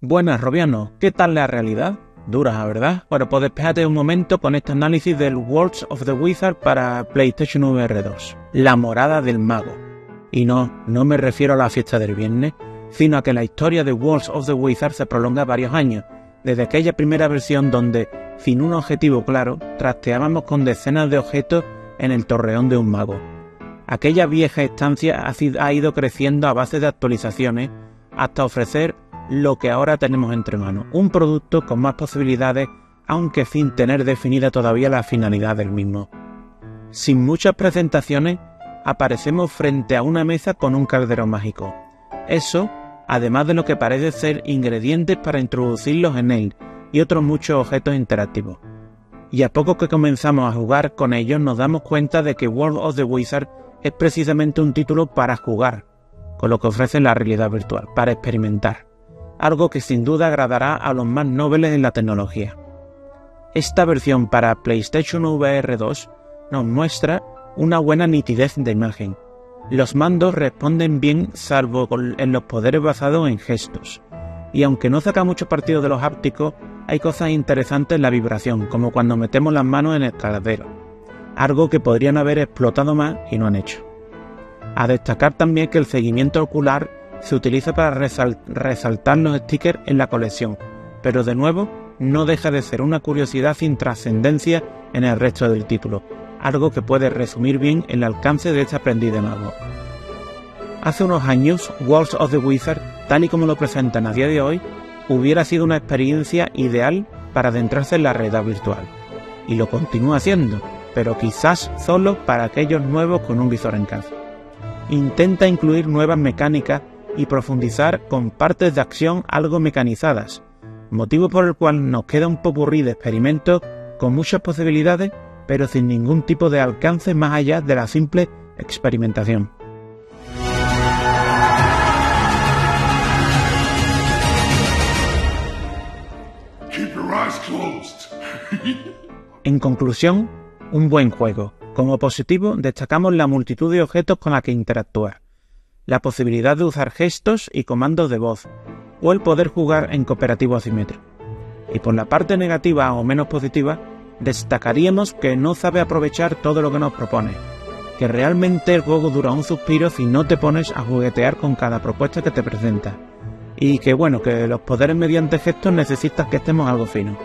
Buenas, Robiano, ¿qué tal la realidad? Dura, ¿verdad? Bueno, pues despéjate un momento con este análisis del World of the Wizard para PlayStation VR 2. La morada del mago. Y no me refiero a la fiesta del viernes, sino a que la historia de World of the Wizard se prolonga varios años, desde aquella primera versión donde, sin un objetivo claro, trasteábamos con decenas de objetos en el torreón de un mago. Aquella vieja estancia ha ido creciendo a base de actualizaciones hasta ofrecer lo que ahora tenemos entre manos, un producto con más posibilidades, aunque sin tener definida todavía la finalidad del mismo. Sin muchas presentaciones, aparecemos frente a una mesa con un calderón mágico. Eso, además de lo que parece ser ingredientes para introducirlos en él y otros muchos objetos interactivos. Y a poco que comenzamos a jugar con ellos nos damos cuenta de que World of the Wizard es precisamente un título para jugar, con lo que ofrece la realidad virtual, para experimentar. Algo que sin duda agradará a los más nobles en la tecnología. Esta versión para PlayStation VR 2 nos muestra una buena nitidez de imagen. Los mandos responden bien salvo en los poderes basados en gestos. Y aunque no saca mucho partido de los hápticos, hay cosas interesantes en la vibración, como cuando metemos las manos en el caladero. Algo que podrían haber explotado más y no han hecho. A destacar también que el seguimiento ocular se utiliza para resaltar los stickers en la colección, pero de nuevo no deja de ser una curiosidad sin trascendencia en el resto del título, algo que puede resumir bien el alcance de este aprendiz de mago. Hace unos años, World of the Wizard, tal y como lo presentan a día de hoy, hubiera sido una experiencia ideal para adentrarse en la realidad virtual, y lo continúa siendo, pero quizás solo para aquellos nuevos con un visor en casa. Intenta incluir nuevas mecánicas y profundizar con partes de acción algo mecanizadas, motivo por el cual nos queda un popurrí de experimentos con muchas posibilidades, pero sin ningún tipo de alcance más allá de la simple experimentación. Keep your eyes closed. En conclusión, un buen juego. Como positivo, destacamos la multitud de objetos con la que interactuar, la posibilidad de usar gestos y comandos de voz, o el poder jugar en cooperativo asimétrico. Y por la parte negativa o menos positiva, destacaríamos que no sabe aprovechar todo lo que nos propone, que realmente el juego dura un suspiro si no te pones a juguetear con cada propuesta que te presenta, y que bueno, que los poderes mediante gestos necesitas que estemos algo finos.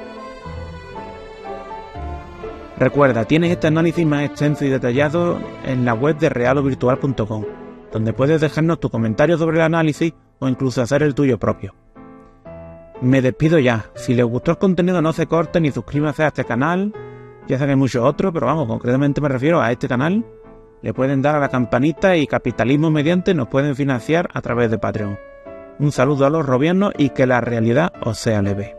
Recuerda, tienes este análisis más extenso y detallado en la web de realovirtual.com, donde puedes dejarnos tu comentario sobre el análisis o incluso hacer el tuyo propio. Me despido ya. Si les gustó el contenido no se corten y suscríbanse a este canal. Ya sé que hay muchos otros, pero vamos, concretamente me refiero a este canal. Le pueden dar a la campanita y capitalismo mediante nos pueden financiar a través de Patreon. Un saludo a los robianos y que la realidad os sea leve.